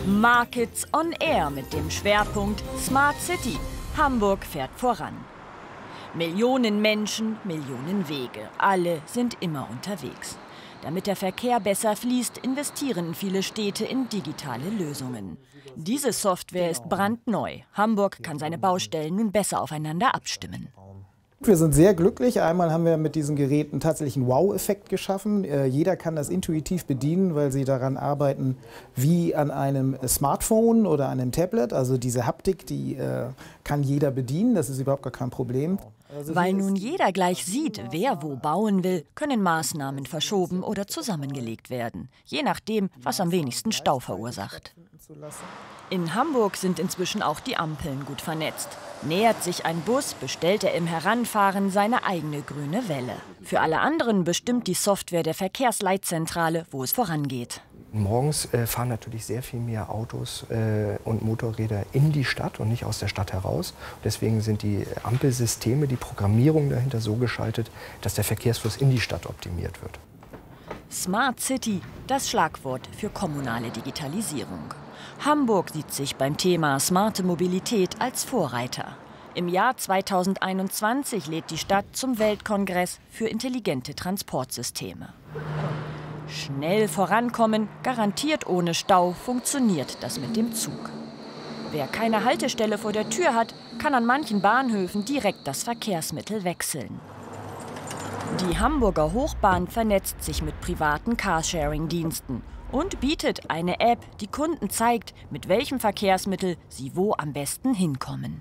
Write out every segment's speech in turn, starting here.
Markets on Air mit dem Schwerpunkt Smart City. Hamburg fährt voran. Millionen Menschen, Millionen Wege. Alle sind immer unterwegs. Damit der Verkehr besser fließt, investieren viele Städte in digitale Lösungen. Diese Software ist brandneu. Hamburg kann seine Baustellen nun besser aufeinander abstimmen. Wir sind sehr glücklich. Einmal haben wir mit diesen Geräten tatsächlich einen Wow-Effekt geschaffen. Jeder kann das intuitiv bedienen, weil sie daran arbeiten wie an einem Smartphone oder einem Tablet. Also diese Haptik, die kann jeder bedienen. Das ist überhaupt gar kein Problem. Weil nun jeder gleich sieht, wer wo bauen will, können Maßnahmen verschoben oder zusammengelegt werden. Je nachdem, was am wenigsten Stau verursacht. In Hamburg sind inzwischen auch die Ampeln gut vernetzt. Nähert sich ein Bus, bestellt er im Heranfahren seine eigene grüne Welle. Für alle anderen bestimmt die Software der Verkehrsleitzentrale, wo es vorangeht. Morgens fahren natürlich sehr viel mehr Autos und Motorräder in die Stadt und nicht aus der Stadt heraus. Deswegen sind die Ampelsysteme, die Programmierung dahinter so geschaltet, dass der Verkehrsfluss in die Stadt optimiert wird. Smart City, das Schlagwort für kommunale Digitalisierung. Hamburg sieht sich beim Thema smarte Mobilität als Vorreiter. Im Jahr 2021 lädt die Stadt zum Weltkongress für intelligente Transportsysteme. Schnell vorankommen, garantiert ohne Stau, funktioniert das mit dem Zug. Wer keine Haltestelle vor der Tür hat, kann an manchen Bahnhöfen direkt das Verkehrsmittel wechseln. Die Hamburger Hochbahn vernetzt sich mit privaten Carsharing-Diensten und bietet eine App, die Kunden zeigt, mit welchem Verkehrsmittel sie wo am besten hinkommen.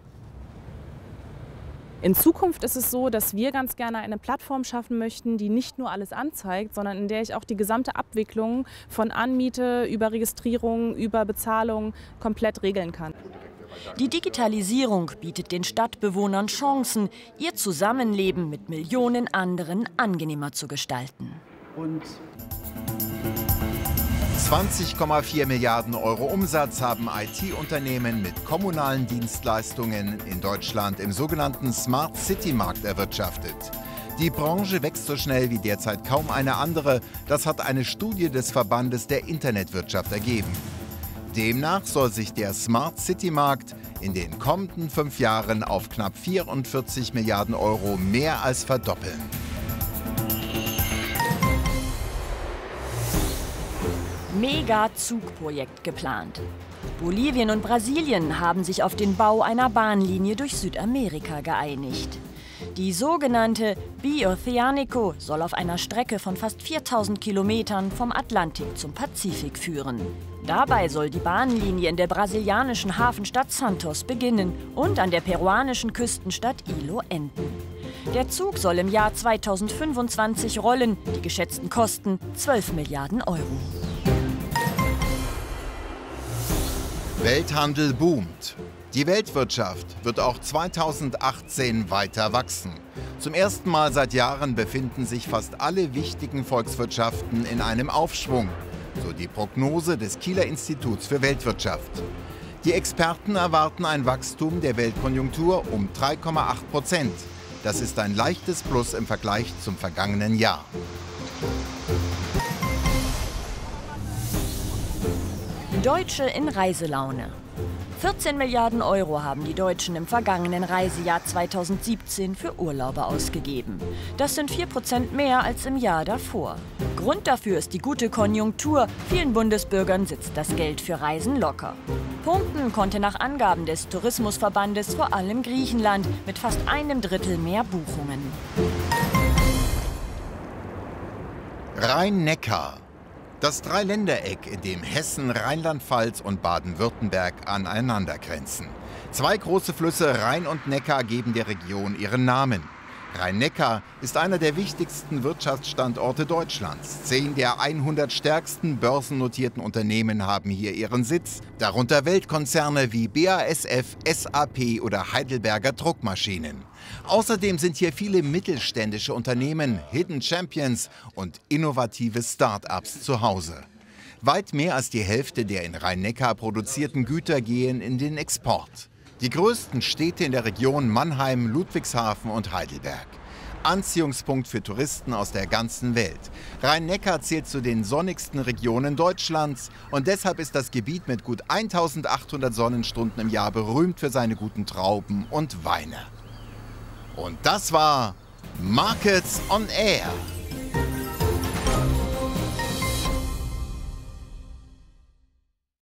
In Zukunft ist es so, dass wir ganz gerne eine Plattform schaffen möchten, die nicht nur alles anzeigt, sondern in der ich auch die gesamte Abwicklung von Anmiete über Registrierung, über Bezahlung komplett regeln kann. Die Digitalisierung bietet den Stadtbewohnern Chancen, ihr Zusammenleben mit Millionen anderen angenehmer zu gestalten. 20,4 Milliarden Euro Umsatz haben IT-Unternehmen mit kommunalen Dienstleistungen in Deutschland im sogenannten Smart City-Markt erwirtschaftet. Die Branche wächst so schnell wie derzeit kaum eine andere. Das hat eine Studie des Verbandes der Internetwirtschaft ergeben. Demnach soll sich der Smart City-Markt in den kommenden 5 Jahren auf knapp 44 Milliarden Euro mehr als verdoppeln. Mega-Zugprojekt geplant. Bolivien und Brasilien haben sich auf den Bau einer Bahnlinie durch Südamerika geeinigt. Die sogenannte Bioceánico soll auf einer Strecke von fast 4000 Kilometern vom Atlantik zum Pazifik führen. Dabei soll die Bahnlinie in der brasilianischen Hafenstadt Santos beginnen und an der peruanischen Küstenstadt Ilo enden. Der Zug soll im Jahr 2025 rollen, die geschätzten Kosten 12 Milliarden Euro. Welthandel boomt. Die Weltwirtschaft wird auch 2018 weiter wachsen. Zum ersten Mal seit Jahren befinden sich fast alle wichtigen Volkswirtschaften in einem Aufschwung, so die Prognose des Kieler Instituts für Weltwirtschaft. Die Experten erwarten ein Wachstum der Weltkonjunktur um 3,8%. Das ist ein leichtes Plus im Vergleich zum vergangenen Jahr. Deutsche in Reiselaune. 14 Milliarden Euro haben die Deutschen im vergangenen Reisejahr 2017 für Urlaube ausgegeben. Das sind 4% mehr als im Jahr davor. Grund dafür ist die gute Konjunktur. Vielen Bundesbürgern sitzt das Geld für Reisen locker. Punkten konnte nach Angaben des Tourismusverbandes vor allem Griechenland mit fast 1/3 mehr Buchungen. Rhein-Neckar. Das Dreiländereck, in dem Hessen, Rheinland-Pfalz und Baden-Württemberg aneinander grenzen. 2 große Flüsse Rhein und Neckar geben der Region ihren Namen. Rhein-Neckar ist einer der wichtigsten Wirtschaftsstandorte Deutschlands. 10 der 100 stärksten börsennotierten Unternehmen haben hier ihren Sitz, darunter Weltkonzerne wie BASF, SAP oder Heidelberger Druckmaschinen. Außerdem sind hier viele mittelständische Unternehmen, Hidden Champions und innovative Start-ups zu Hause. Weit mehr als die Hälfte der in Rhein-Neckar produzierten Güter gehen in den Export. Die größten Städte in der Region Mannheim, Ludwigshafen und Heidelberg. Anziehungspunkt für Touristen aus der ganzen Welt. Rhein-Neckar zählt zu den sonnigsten Regionen Deutschlands und deshalb ist das Gebiet mit gut 1800 Sonnenstunden im Jahr berühmt für seine guten Trauben und Weine. Und das war Markets on Air.